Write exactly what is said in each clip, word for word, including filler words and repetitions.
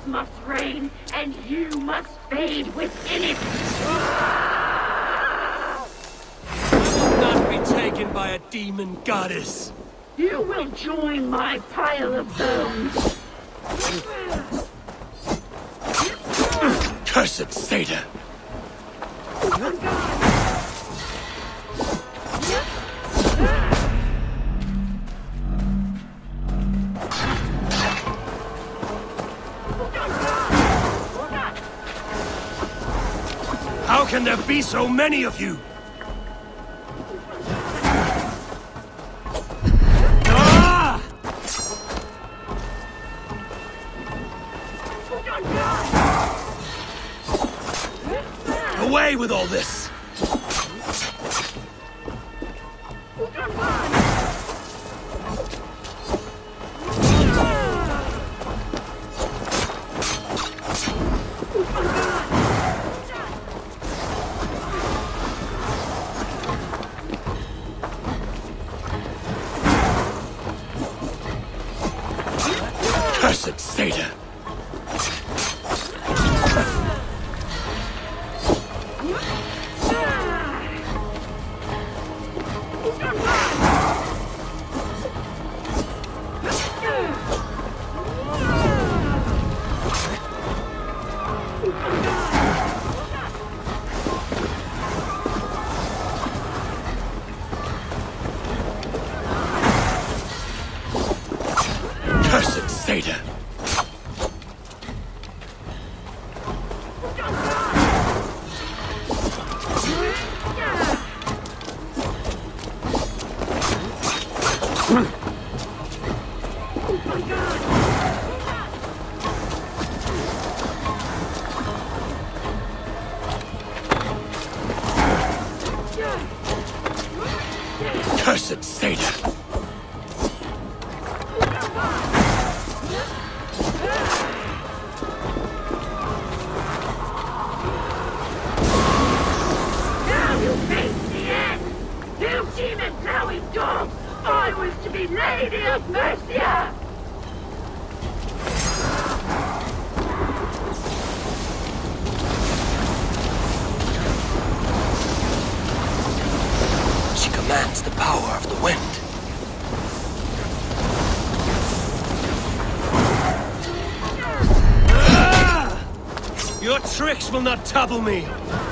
must reign, and you must fade within it. I will not be taken by a demon goddess. You will join my pile of bones. Cursed Satan! How can there be so many of you? Ah! Away with all this! Cursed Satan! Cursed Satan! Cursed Satan! Now you face the end! You demon-plowing dog! I was to be Lady of Mercia! She commands the power of the wind. Ah! Your tricks will not topple me!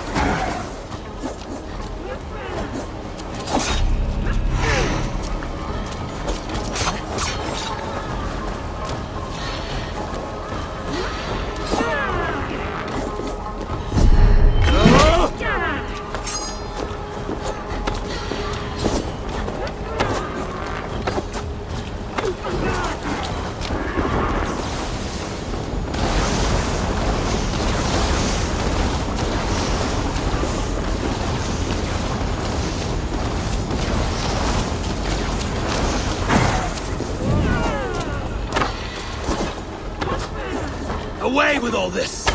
Away with all this!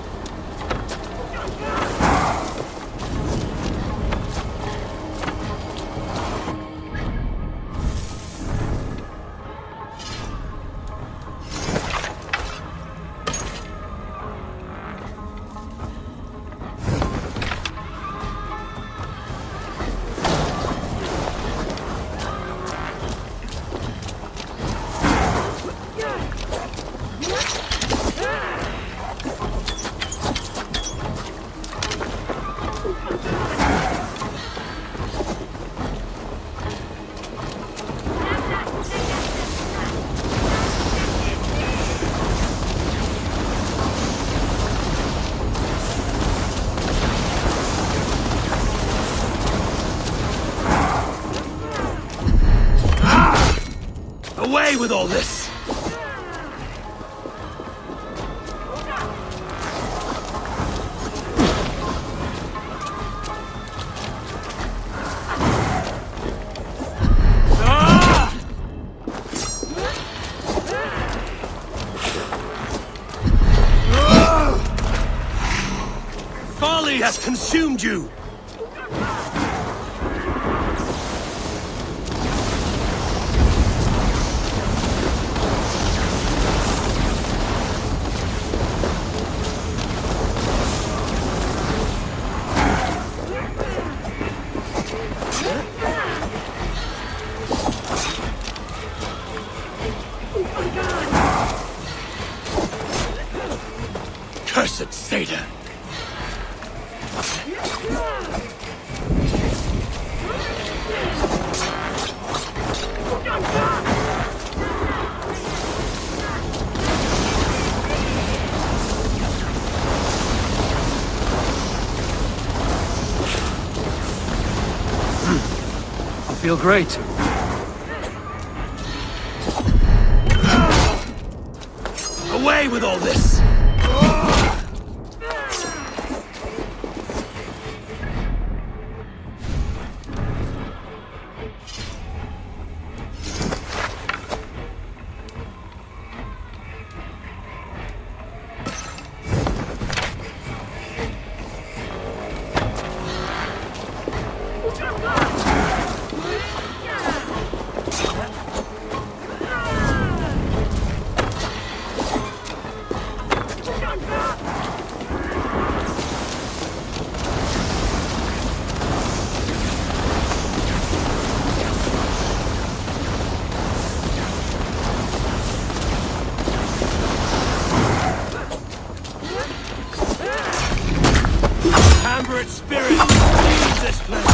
Away with all this! Ah! Ah! Folly has consumed you! Cursed satyr! I feel great. Away with all this! Spirit leaves this place!